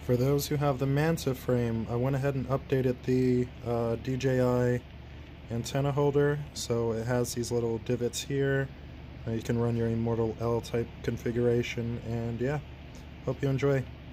For those who have the Manta frame, I went ahead and updated the DJI antenna holder, so it has these little divots here. You can run your Immortal L type configuration, and yeah, hope you enjoy.